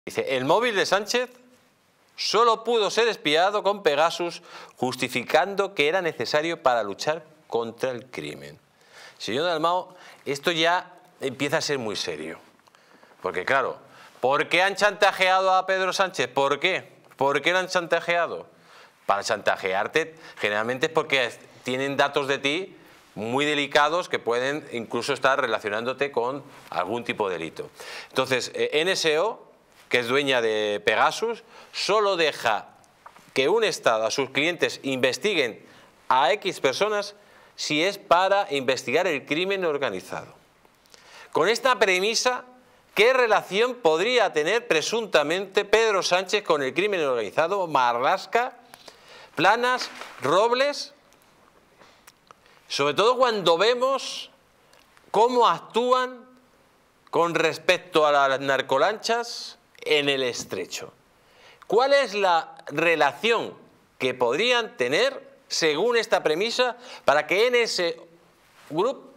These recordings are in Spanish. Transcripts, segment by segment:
Dice, el móvil de Sánchez solo pudo ser espiado con Pegasus, justificando que era necesario para luchar contra el crimen. Señor Dalmau, esto ya empieza a ser muy serio. Porque claro, ¿por qué han chantajeado a Pedro Sánchez? ¿Por qué? ¿Por qué lo han chantajeado? Para chantajearte generalmente es porque tienen datos de ti muy delicados que pueden incluso estar relacionándote con algún tipo de delito. Entonces, NSO, que es dueña de Pegasus, solo deja que un Estado a sus clientes investiguen a X personas si es para investigar el crimen organizado. Con esta premisa, ¿qué relación podría tener presuntamente Pedro Sánchez con el crimen organizado? Marlaska, Planas, Robles, sobre todo cuando vemos cómo actúan con respecto a las narcolanchas en el Estrecho. ¿Cuál es la relación que podrían tener, según esta premisa, para que NS Group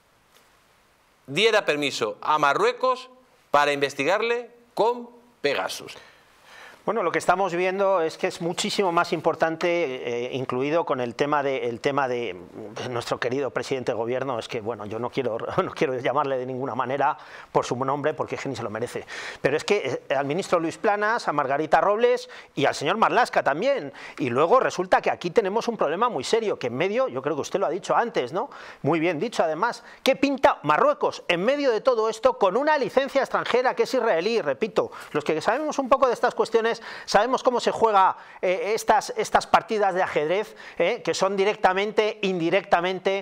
diera permiso a Marruecos para investigarle con Pegasus? Bueno, lo que estamos viendo es que es muchísimo más importante, incluido con el tema de nuestro querido presidente de gobierno. Es que, bueno, yo no quiero llamarle de ninguna manera por su nombre porque es que ni se lo merece. Pero es que al ministro Luis Planas, a Margarita Robles y al señor Marlaska también. Y luego resulta que aquí tenemos un problema muy serio, que en medio, yo creo que usted lo ha dicho antes, ¿no? Muy bien dicho además, ¿qué pinta Marruecos en medio de todo esto con una licencia extranjera que es israelí? Repito, los que sabemos un poco de estas cuestiones sabemos cómo se juega estas partidas de ajedrez, que son directamente, indirectamente,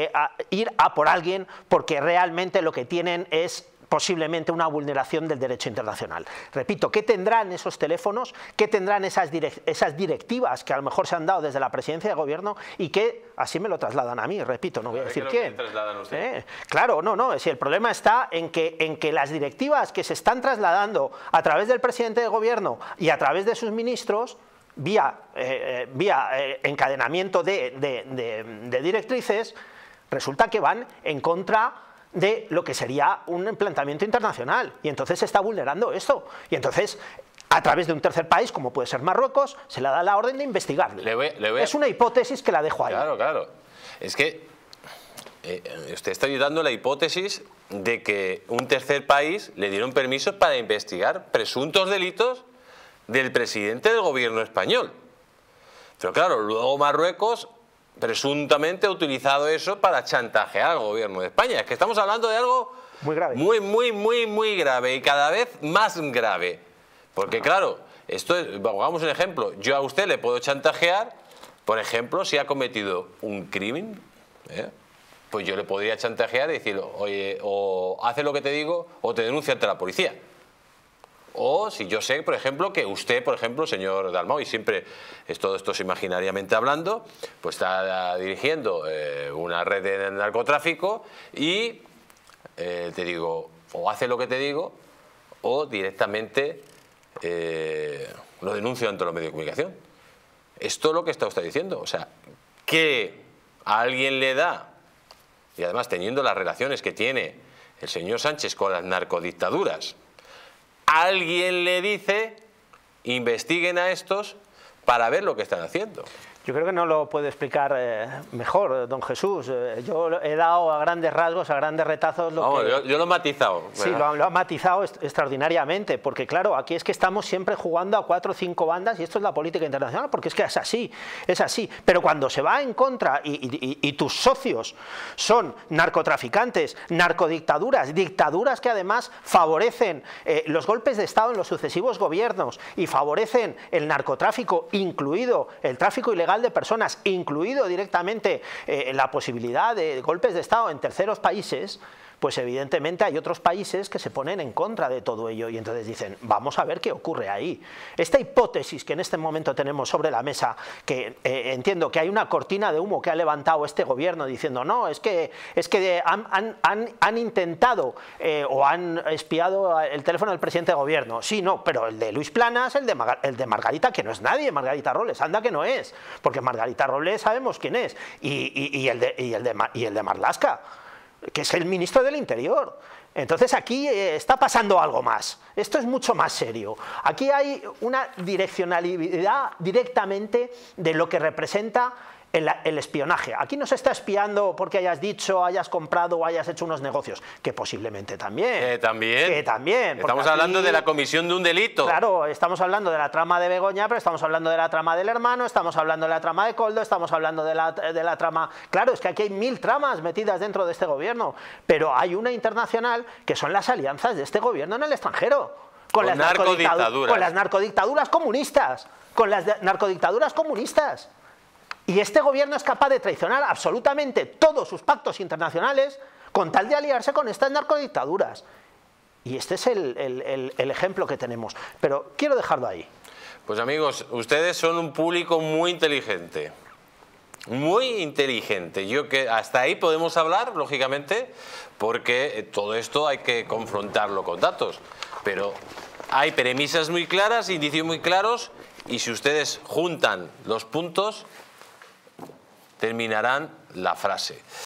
ir a por alguien porque realmente lo que tienen es posiblemente una vulneración del derecho internacional. Repito, ¿qué tendrán esos teléfonos? ¿Qué tendrán esas directivas que a lo mejor se han dado desde la presidencia de gobierno y que así me lo trasladan a mí? Repito, no voy a decir quién. Claro, no, si el problema está en que las directivas que se están trasladando a través del presidente de gobierno y a través de sus ministros, vía encadenamiento de directrices, resulta que van en contra de lo que sería un planteamiento internacional, y entonces se está vulnerando esto, y entonces a través de un tercer país como puede ser Marruecos se le da la orden de investigarle. Es una hipótesis que la dejo ahí. Claro, es que usted está dando la hipótesis de que un tercer país le dieron permiso para investigar presuntos delitos del presidente del gobierno español, pero claro, luego Marruecos presuntamente ha utilizado eso para chantajear al gobierno de España. Es que estamos hablando de algo muy grave, muy grave, y cada vez más grave. Porque claro, esto es, pongamos un ejemplo, yo a usted le puedo chantajear, por ejemplo, si ha cometido un crimen, pues yo le podría chantajear y decir, oye, o hace lo que te digo o te denuncia ante la policía. O si yo sé, por ejemplo, que usted, por ejemplo, señor Dalmau, y siempre todo esto es imaginariamente hablando, pues está dirigiendo una red de narcotráfico y te digo, o hace lo que te digo, o directamente lo denuncio ante los medios de comunicación. Esto es lo que está usted diciendo. O sea, que a alguien le da, y además teniendo las relaciones que tiene el señor Sánchez con las narcodictaduras, alguien le dice, investiguen a estos para ver lo que están haciendo. Yo creo que no lo puede explicar mejor, don Jesús. Yo he dado a grandes rasgos, a grandes retazos yo lo he matizado. Sí, lo ha matizado extraordinariamente, porque claro, aquí es que estamos siempre jugando a 4 o 5 bandas y esto es la política internacional, porque es que es así. Pero cuando se va en contra y tus socios son narcotraficantes, narcodictaduras, dictaduras que además favorecen los golpes de Estado en los sucesivos gobiernos y favorecen el narcotráfico, incluido el tráfico ilegal de personas, incluido directamente la posibilidad de golpes de Estado en terceros países, pues evidentemente hay otros países que se ponen en contra de todo ello y entonces dicen, vamos a ver qué ocurre ahí. Esta hipótesis que en este momento tenemos sobre la mesa, que entiendo que hay una cortina de humo que ha levantado este gobierno diciendo, no, es que han intentado o han espiado el teléfono del presidente de gobierno. Sí, no, pero el de Luis Planas, el de Margarita, que no es nadie, Margarita Robles, anda que no es, porque Margarita Robles sabemos quién es, y el de Marlaska. que es el ministro del Interior. Entonces aquí está pasando algo más. Esto es mucho más serio. Aquí hay una direccionalidad directamente de lo que representa el espionaje. Aquí no se está espiando porque hayas dicho, hayas comprado o hayas hecho unos negocios, que posiblemente también. Que también. Estamos hablando de la comisión de un delito. Claro, estamos hablando de la trama de Begoña, pero estamos hablando de la trama del hermano, estamos hablando de la trama de Koldo, estamos hablando de la trama... Claro, es que aquí hay 1000 tramas metidas dentro de este gobierno, pero hay una internacional que son las alianzas de este gobierno en el extranjero. Con las narcodictaduras comunistas. Con las narcodictaduras comunistas. Y este gobierno es capaz de traicionar absolutamente todos sus pactos internacionales con tal de aliarse con estas narcodictaduras. Y este es el ejemplo que tenemos. Pero quiero dejarlo ahí. Pues amigos, ustedes son un público muy inteligente. Muy inteligente. Yo que hasta ahí podemos hablar, lógicamente, porque todo esto hay que confrontarlo con datos. Pero hay premisas muy claras, indicios muy claros, y si ustedes juntan los puntos, terminarán la frase.